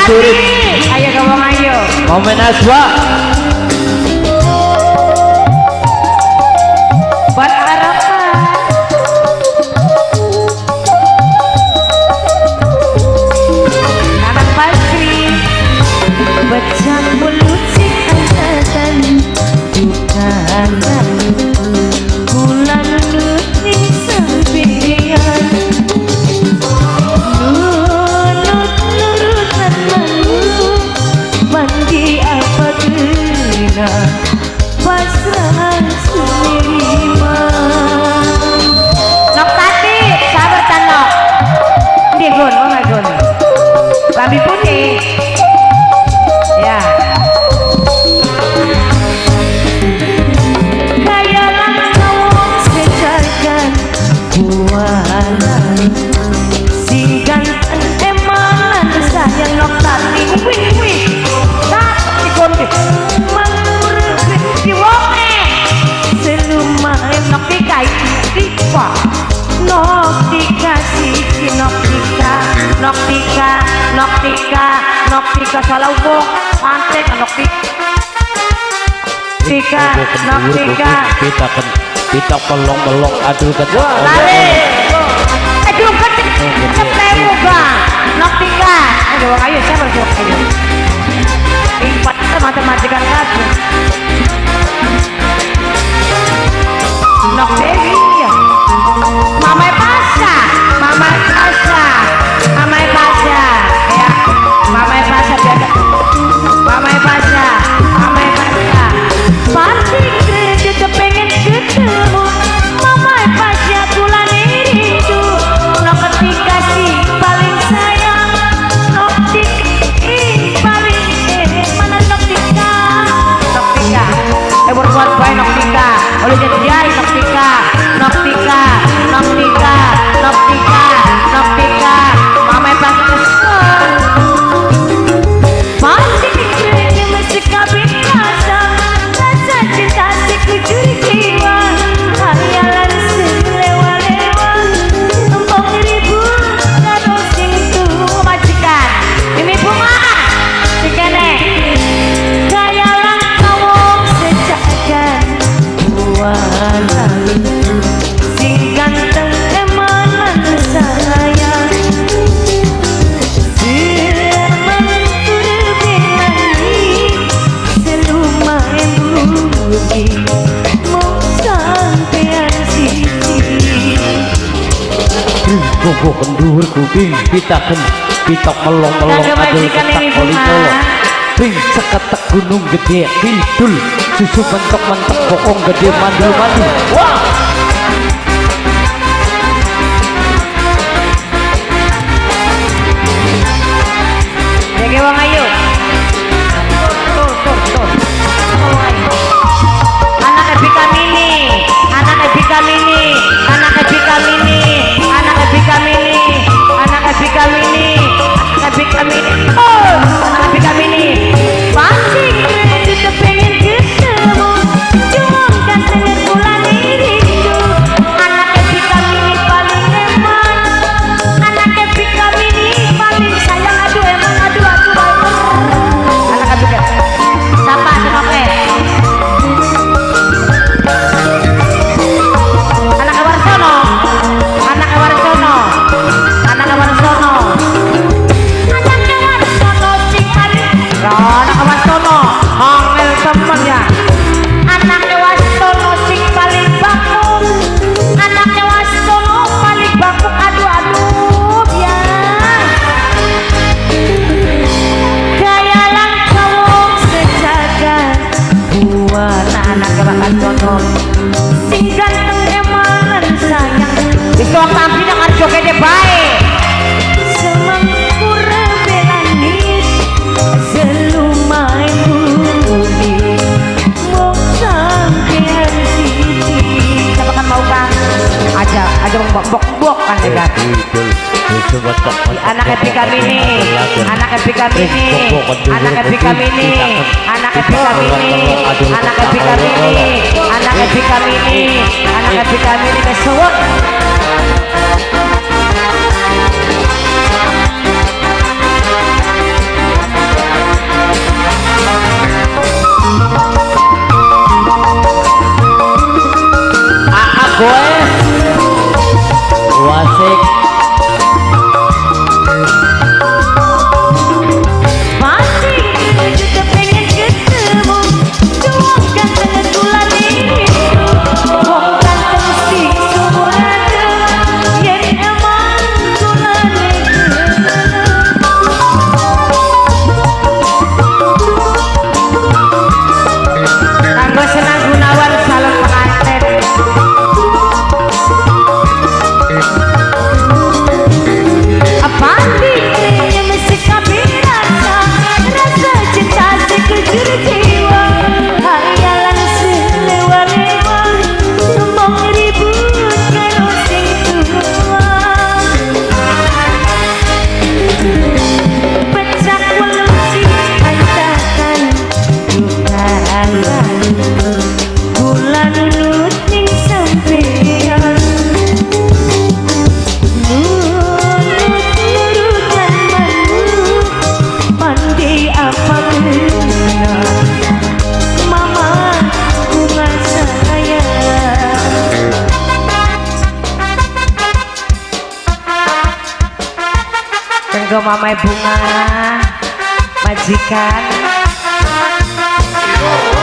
prajurit. Ayo kamu ayo. Momen Aswa. Buat harapan. Anak pastri. Bacaan mulut si angkatan. Bukan bulan nuti sambian. Nurutan manu. Mandi apa guna. Pasrah seniman. Nok tati, sabar tanok. Dia gon, oh nggak gon. Lambi putih. Ya. Kayak langkah sejagan bualan. Si ganteng emanan sayang nok tati. Wih, tak ikon deh. Noktika salah ubuk mantek noktika kita pelong aduh kata lari aduh ketemu bang noktika ayo saya berjuang ayo empat matematika satu nokdewi ya mamai pasha ya mamai pasha biasa mamai pasha pasti kredit pengen ketemu mamai pasha bulan itu no ketika si paling sayang noktika paling mana noktika berbuat baik noktika oleh jadi jari noktika mamai pasha pasti kredit mesti kabin rasa cinta si kujur jiwa hayalan selewa-lewa empok ribu karo sing tuwa majikan ini bunga si kene hayalan kawong sejagan bualan sing ganteng emanan sayang semen turbinani selumayan bumi mau sampean sisi Bobo kendur kuping pitaken pitok melong adul ketak politolo ping seketek gunung gede kidul susu mentok bokong gede mandu wah Oke wong ayo tur anak Ebika Mini anak Ebika Mini pasti kredit pengen ketemu cuma kan pengen bulan itu anak Ebika Mini paling eman anak Ebika Mini paling sayang aduh anak Ebika siapa oke anak Warsono sing paling anak Warsono hangel temen ya anak Warsono sing paling bakung aduh ya gaya langkah sejagan buat anak Warsono sing ganteng emanan sayang bisa tampil dengan jogetnya baik semangku rebelani selumayan bumi mau sampean sisi siapa kan mau kan aja bok kan ya anak Ebika Mini kesewut Kanggo mamai bunga majikan.